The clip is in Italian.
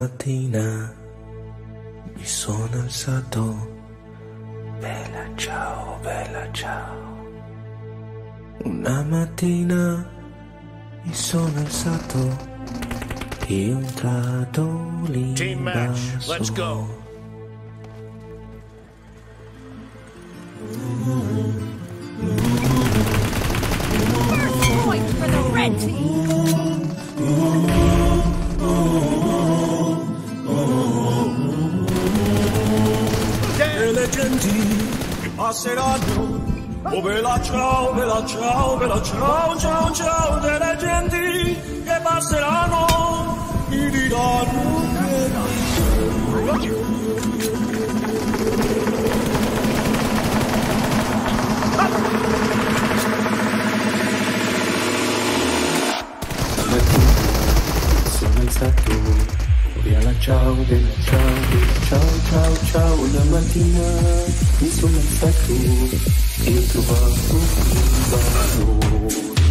Mattina mi sono alzato, bella ciao, bella ciao. Una mattina mi sono alzato e ho entrato lì Team in match, basso. let's go. Point for the red team. E le genti che passeranno, oh bella ciao, bella ciao, bella ciao, ciao, ciao, delle genti che passeranno, mi diranno Sono alzato, bella ciao, bella ciao, bella ciao, ciao, ciao. Una mattina mi sono alzato e ho trovato un ballo.